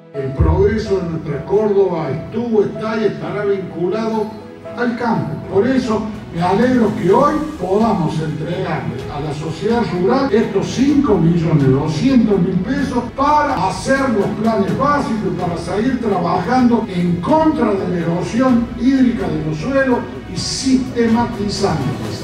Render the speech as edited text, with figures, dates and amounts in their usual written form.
El progreso de nuestra Córdoba estuvo, está y estará vinculado al campo. Por eso me alegro que hoy podamos entregarle a la sociedad rural estos 5.200.000 pesos para hacer los planes básicos, para seguir trabajando en contra de la erosión hídrica de los suelos y sistematizando